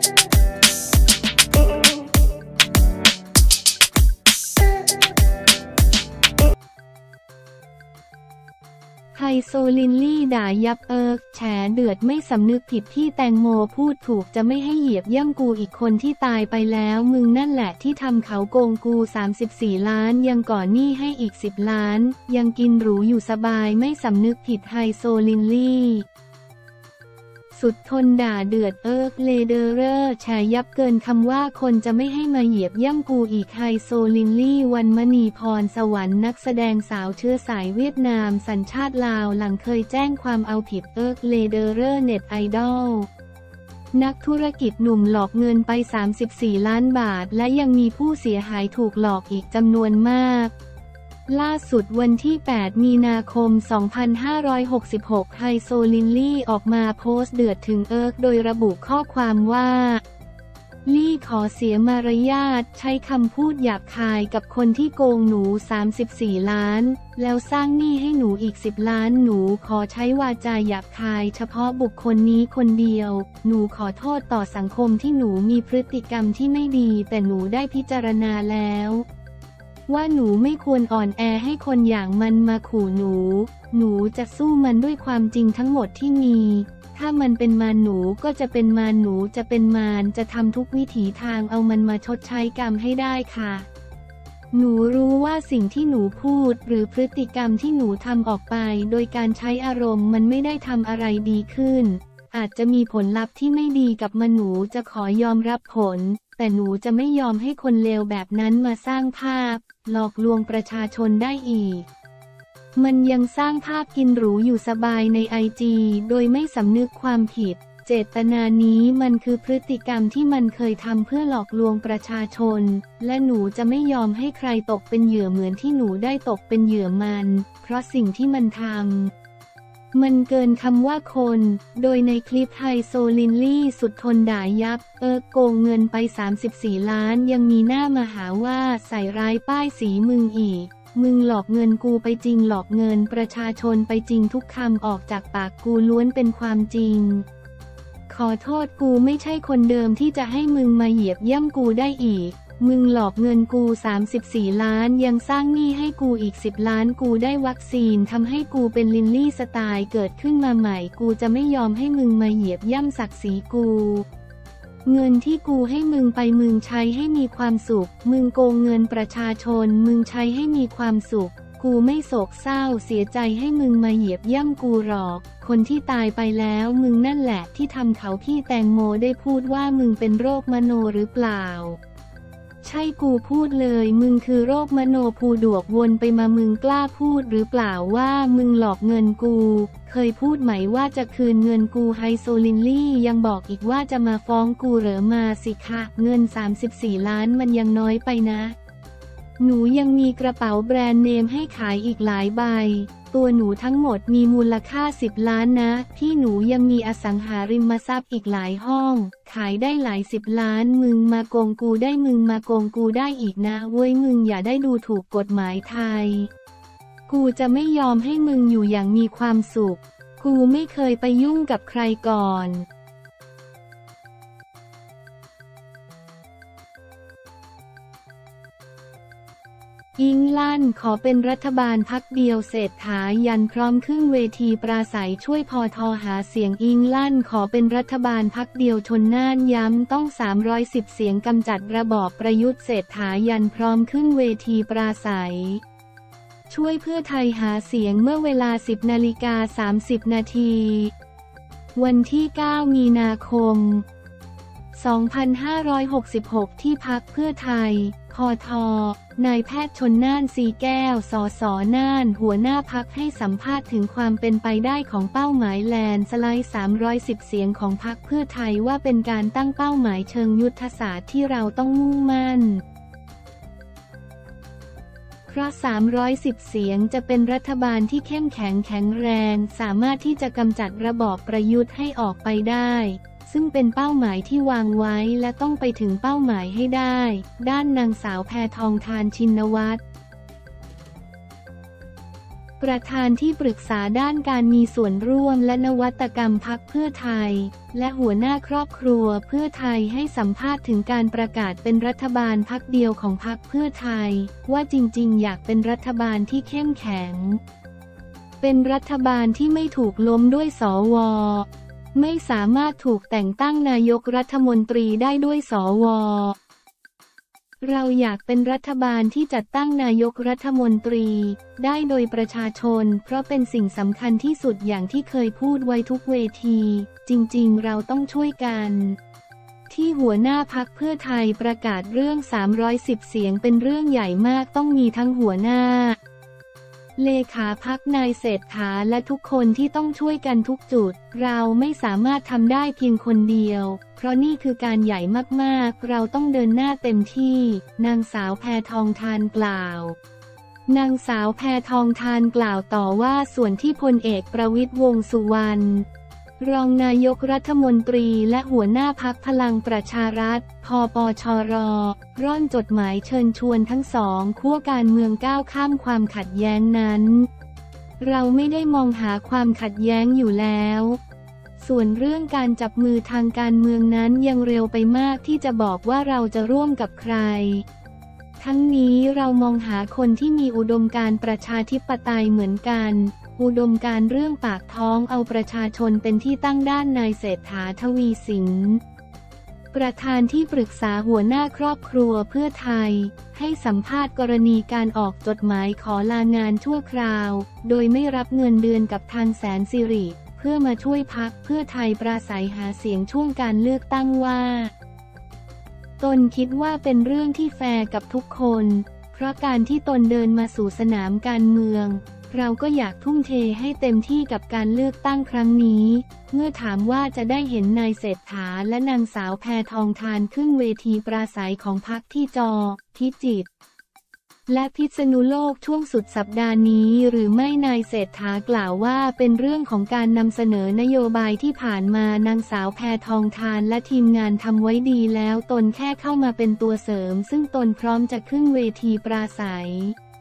ไฮโซลินลี่ด่ายับแฉเดือดไม่สำนึกผิดที่แตงโมพูดถูกจะไม่ให้เหยียบย่ำกูอีกคนที่ตายไปแล้วมึงนั่นแหละที่ทำเขาโกงกู34 ล้านยังก่อนหนี้ให้อีก10 ล้านยังกินหรูอยู่สบายไม่สำนึกผิดไฮโซลินลี่สุดทนด่าเดือดเลเดอร์แฉยับเกินคำว่าคนจะไม่ให้มาเหยียบย่ำกูอีกไฮโซลินลี่วันมณีพรสวรรค์นักแสดงสาวเชื้อสายเวียดนามสัญชาติลาวหลังเคยแจ้งความเอาผิดเลเดอร์เน็ตไอดอลนักธุรกิจหนุ่มหลอกเงินไป34 ล้านบาทและยังมีผู้เสียหายถูกหลอกอีกจำนวนมากล่าสุดวันที่ 8 มีนาคม 2566 ไฮโซลินลี่ออกมาโพสต์เดือดถึงโดยระบุข้อความว่าลี่ขอเสียมารยาทใช้คำพูดหยาบคายกับคนที่โกงหนู34 ล้านแล้วสร้างหนี้ให้หนูอีก10 ล้านหนูขอใช้วาจาหยาบคายเฉพาะบุคคลนี้คนเดียวหนูขอโทษต่อสังคมที่หนูมีพฤติกรรมที่ไม่ดีแต่หนูได้พิจารณาแล้วว่าหนูไม่ควรอ่อนแอให้คนอย่างมันมาขู่หนูจะสู้มันด้วยความจริงทั้งหมดที่มีถ้ามันเป็นมารหนูก็จะเป็นมารหนูจะเป็นมารจะทำทุกวิถีทางเอามันมาชดใช้กรรมให้ได้ค่ะหนูรู้ว่าสิ่งที่หนูพูดหรือพฤติกรรมที่หนูทำออกไปโดยการใช้อารมณ์มันไม่ได้ทำอะไรดีขึ้นอาจจะมีผลลัพธ์ที่ไม่ดีกับมันหนูจะขอยอมรับผลแต่หนูจะไม่ยอมให้คนเลวแบบนั้นมาสร้างภาพหลอกลวงประชาชนได้อีกมันยังสร้างภาพกินหรูอยู่สบายในIGโดยไม่สำนึกความผิดเจตนานี้มันคือพฤติกรรมที่มันเคยทำเพื่อหลอกลวงประชาชนและหนูจะไม่ยอมให้ใครตกเป็นเหยื่อเหมือนที่หนูได้ตกเป็นเหยื่อมันเพราะสิ่งที่มันทำมันเกินคำว่าคนโดยในคลิปไฮโซลินลี่สุดทนด่ายับโกงเงินไป34 ล้านยังมีหน้ามาหาว่าใส่ร้ายป้ายสีมึงอีกมึงหลอกเงินกูไปจริงหลอกเงินประชาชนไปจริงทุกคำออกจากปากกูล้วนเป็นความจริงขอโทษกูไม่ใช่คนเดิมที่จะให้มึงมาเหยียบย่ำกูได้อีกมึงหลอกเงินกู34 ล้านยังสร้างหนี้ให้กูอีก10 ล้านกูได้วัคซีนทำให้กูเป็นลินลี่สไตล์เกิดขึ้นมาใหม่กูจะไม่ยอมให้มึงมาเหยียบย่ำศักดิ์ศรีกูเงินที่กูให้มึงไปมึงใช้ให้มีความสุขมึงโกงเงินประชาชนมึงใช้ให้มีความสุขกูไม่โศกเศร้าเสียใจให้มึงมาเหยียบย่ำกูหรอกคนที่ตายไปแล้วมึงนั่นแหละที่ทำเขาพี่แตงโมได้พูดว่ามึงเป็นโรคมโนหรือเปล่าใช่กูพูดเลยมึงคือโรคมโนภูดวกวนไปมามึงกล้าพูดหรือเปล่าว่ามึงหลอกเงินกูเคยพูดไหมว่าจะคืนเงินกูไฮโซลินลี่ยังบอกอีกว่าจะมาฟ้องกูเหรอมาสิคะเงิน34 ล้านมันยังน้อยไปนะหนูยังมีกระเป๋าแบรนด์เนมให้ขายอีกหลายใบตัวหนูทั้งหมดมีมูลค่า10 ล้านนะพี่หนูยังมีอสังหาริมทรัพย์อีกหลายห้องขายได้หลาย10 ล้านมึงมาโกงกูได้มึงมาโกงกูได้อีกนะเว้ยมึงอย่าได้ดูถูกกฎหมายไทยกูจะไม่ยอมให้มึงอยู่อย่างมีความสุขกูไม่เคยไปยุ่งกับใครก่อนอิงลั่นขอเป็นรัฐบาลพรรคเดียวเศรษฐายันพร้อมขึ้นเวทีปราศัยช่วยพท.หาเสียงอิงลั่นขอเป็นรัฐบาลพรรคเดียวชนน่านย้ำต้อง310 เสียงกำจัดระบอบประยุทธ์เศรษฐายันพร้อมขึ้นเวทีปราศัยช่วยเพื่อไทยหาเสียงเมื่อเวลา 10:30 นาทีวันที่ 9 มีนาคม 2566 ที่พรรคเพื่อไทยคท.นายแพทย์ชลน่านสีแก้ว สส.น่านหัวหน้าพรรคให้สัมภาษณ์ถึงความเป็นไปได้ของเป้าหมายแลนด์สไลด์310 เสียงของพรรคเพื่อไทยว่าเป็นการตั้งเป้าหมายเชิงยุทธศาสตร์ที่เราต้องมุ่งมั่นเพราะ310 เสียงจะเป็นรัฐบาลที่เข้มแข็งแข็งแรงสามารถที่จะกำจัดระบอบประยุทธ์ให้ออกไปได้ซึ่งเป็นเป้าหมายที่วางไว้และต้องไปถึงเป้าหมายให้ได้ด้านนางสาวแพทองธารชินวัตรประธานที่ปรึกษาด้านการมีส่วนร่วมและนวัตกรรมพรรคเพื่อไทยและหัวหน้าครอบครัวเพื่อไทยให้สัมภาษณ์ถึงการประกาศเป็นรัฐบาลพรรคเดียวของพรรคเพื่อไทยว่าจริงๆอยากเป็นรัฐบาลที่เข้มแข็งเป็นรัฐบาลที่ไม่ถูกล้มด้วยสว.ไม่สามารถถูกแต่งตั้งนายกรัฐมนตรีได้ด้วยสว.เราอยากเป็นรัฐบาลที่จัดตั้งนายกรัฐมนตรีได้โดยประชาชนเพราะเป็นสิ่งสำคัญที่สุดอย่างที่เคยพูดไว้ทุกเวทีจริงๆเราต้องช่วยกันที่หัวหน้าพรรคเพื่อไทยประกาศเรื่อง310เสียงเป็นเรื่องใหญ่มากต้องมีทั้งหัวหน้าเลขาพรรคนายเศรษฐาและทุกคนที่ต้องช่วยกันทุกจุดเราไม่สามารถทำได้เพียงคนเดียวเพราะนี่คือการใหญ่มากๆเราต้องเดินหน้าเต็มที่นางสาวแพทองธารกล่าวนางสาวแพทองธารกล่าวต่อว่าส่วนที่พลเอกประวิตรวงษ์สุวรรณรองนายกรัฐมนตรีและหัวหน้าพรรคพลังประชารัฐพปชรร่อนจดหมายเชิญชวนทั้งสองขั้วการเมืองก้าวข้ามความขัดแย้งนั้นเราไม่ได้มองหาความขัดแย้งอยู่แล้วส่วนเรื่องการจับมือทางการเมืองนั้นยังเร็วไปมากที่จะบอกว่าเราจะร่วมกับใครทั้งนี้เรามองหาคนที่มีอุดมการณ์ประชาธิปไตยเหมือนกันอุดมการณ์เรื่องปากท้องเอาประชาชนเป็นที่ตั้งด้านนายเศรษฐา ทวีสินประธานที่ปรึกษาหัวหน้าครอบครัวเพื่อไทยให้สัมภาษณ์กรณีการออกจดหมายขอลางานชั่วคราวโดยไม่รับเงินเดือนกับทางแสนสิริเพื่อมาช่วยพรรคเพื่อไทยปราศัยหาเสียงช่วงการเลือกตั้งว่าตนคิดว่าเป็นเรื่องที่แฟร์กับทุกคนเพราะการที่ตนเดินมาสู่สนามการเมืองเราก็อยากทุ่มเทให้เต็มที่กับการเลือกตั้งครั้งนี้เมื่อถามว่าจะได้เห็นนายเศรษฐาและนางสาวแพทองธารขึ้นเวทีปราศัยของพรรคที่พิจิตรและพิษณุโลกช่วงสุดสัปดาห์นี้หรือไม่นายเศรษฐากล่าวว่าเป็นเรื่องของการนำเสนอนโยบายที่ผ่านมานางสาวแพทองธารและทีมงานทำไว้ดีแล้วตนแค่เข้ามาเป็นตัวเสริมซึ่งตนพร้อมจะขึ้นเวทีปราศัย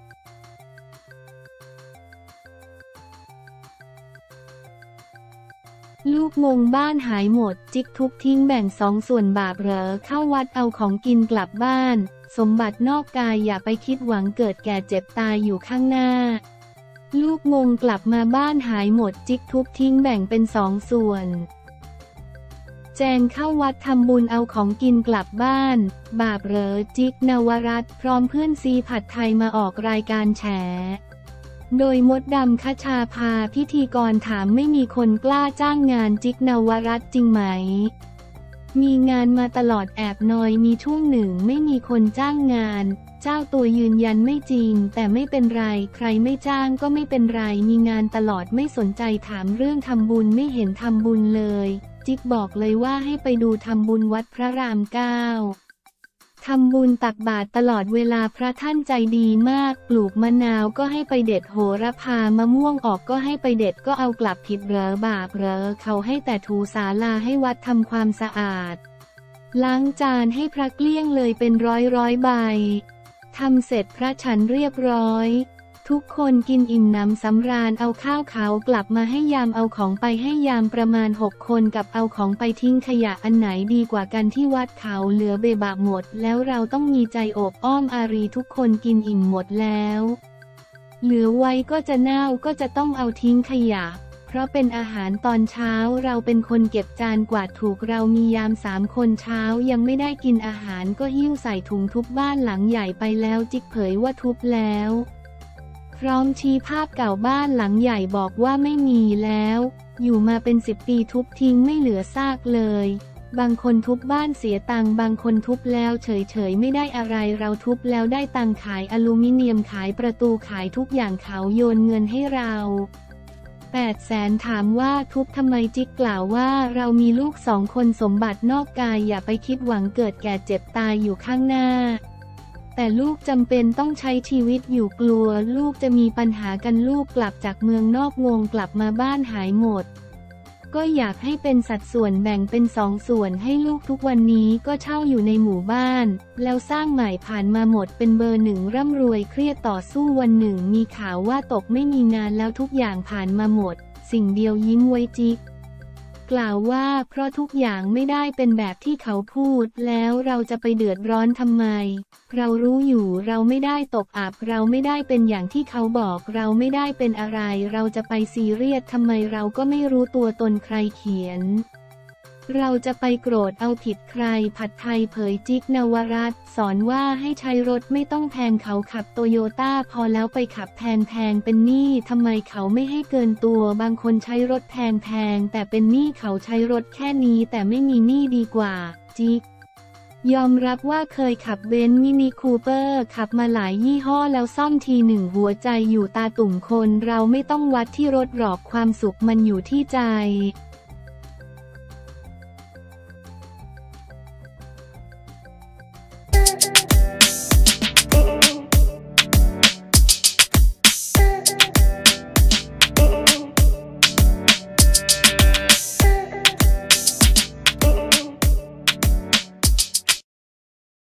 ลูกงงบ้านหายหมดจิ๊กทุบทิ้งแบ่ง2 ส่วนบาปเหรอเข้าวัดเอาของกินกลับบ้านสมบัตินอกกายอย่าไปคิดหวังเกิดแก่เจ็บตายอยู่ข้างหน้าลูกงงกลับมาบ้านหายหมดจิ๊กทุบทิ้งแบ่งเป็น2 ส่วนแจงเข้าวัดทำบุญเอาของกินกลับบ้านบาปเหรอจิ๊กนวรัตน์พร้อมเพื่อนซีผัดไทยมาออกรายการแฉโดยมดดำคชาภาพิธีกรถามไม่มีคนกล้าจ้างงานจิ๊กนวรัตน์จริงไหมมีงานมาตลอดแอบนอยมีช่วงหนึ่งไม่มีคนจ้างงานเจ้าตัวยืนยันไม่จริงแต่ไม่เป็นไรใครไม่จ้างก็ไม่เป็นไรมีงานตลอดไม่สนใจถามเรื่องทำบุญไม่เห็นทำบุญเลยจิ๊กบอกเลยว่าให้ไปดูทำบุญวัดพระราม9ทำบุญตักบาตรตลอดเวลาพระท่านใจดีมากปลูกมะนาวก็ให้ไปเด็ดโหระพามะม่วงออกก็ให้ไปเด็ดก็เอากลับผิดเหรอบาปเหรอเขาให้แต่ถูศาลาให้วัดทำความสะอาดล้างจานให้พระเกลี้ยงเลยเป็นร้อยใบทำเสร็จพระฉันเรียบร้อยทุกคนกินอิ่มหนำสำราญเอาข้าวขาวกลับมาให้ยามเอาของไปให้ยามประมาณ6 คนกับเอาของไปทิ้งขยะอันไหนดีกว่ากันที่วัดเขาเหลือเบบะหมดแล้วเราต้องมีใจโอบอ้อมอารีทุกคนกินอิ่มหมดแล้วเหลือไว้ก็จะเน่าก็จะต้องเอาทิ้งขยะเพราะเป็นอาหารตอนเช้าเราเป็นคนเก็บจานกวาดถูกเรามียาม3 คนเช้ายังไม่ได้กินอาหารก็หิ้วใส่ถุงทุบบ้านหลังใหญ่ไปแล้วจิ๊กเผยว่าทุบแล้วพร้อมชี้ภาพเก่าบ้านหลังใหญ่บอกว่าไม่มีแล้วอยู่มาเป็น10 ปีทุบทิ้งไม่เหลือซากเลยบางคนทุบบ้านเสียตังค์บางคนทุบแล้วเฉยไม่ได้อะไรเราทุบแล้วได้ตังค์ขายอลูมิเนียมขายประตูขายทุกอย่างเขาโยนเงินให้เรา800,000ถามว่าทุบทำไมจิ๊กกล่าวว่าเรามีลูก2 คนสมบัตินอกกายอย่าไปคิดหวังเกิดแก่เจ็บตายอยู่ข้างหน้าแต่ลูกจำเป็นต้องใช้ชีวิตอยู่กลัวลูกจะมีปัญหากันลูกกลับจากเมืองนอกงงกลับมาบ้านหายหมดก็อยากให้เป็นสัดส่วนแบ่งเป็น2 ส่วนให้ลูกทุกวันนี้ก็เช่าอยู่ในหมู่บ้านแล้วสร้างใหม่ผ่านมาหมดเป็นเบอร์ 1ร่ำรวยเครียดต่อสู้วันหนึ่งมีข่าวว่าตกไม่มีงานแล้วทุกอย่างผ่านมาหมดสิ่งเดียวยิ้มไว้จิ๊กกล่าวว่าเพราะทุกอย่างไม่ได้เป็นแบบที่เขาพูดแล้วเราจะไปเดือดร้อนทำไมเรารู้อยู่เราไม่ได้ตกอับเราไม่ได้เป็นอย่างที่เขาบอกเราไม่ได้เป็นอะไรเราจะไปซีเรียสทำไมเราก็ไม่รู้ตัวตนใครเขียนเราจะไปโกรธเอาผิดใครผัดไทยเผยจิ๊กนวรัตน์สอนว่าให้ใช้รถไม่ต้องแพงเขาขับโตโยต้าพอแล้วไปขับแพงเป็นหนี้ทำไมเขาไม่ให้เกินตัวบางคนใช้รถแพงแต่เป็นหนี้เขาใช้รถแค่นี้แต่ไม่มีหนี้ดีกว่าจิ๊กยอมรับว่าเคยขับเบนซ์มินิคูเปอร์ขับมาหลายยี่ห้อแล้วซ่อมทีหนึ่งหัวใจอยู่ตาตุ่มคนเราไม่ต้องวัดที่รถหรอกความสุขมันอยู่ที่ใจ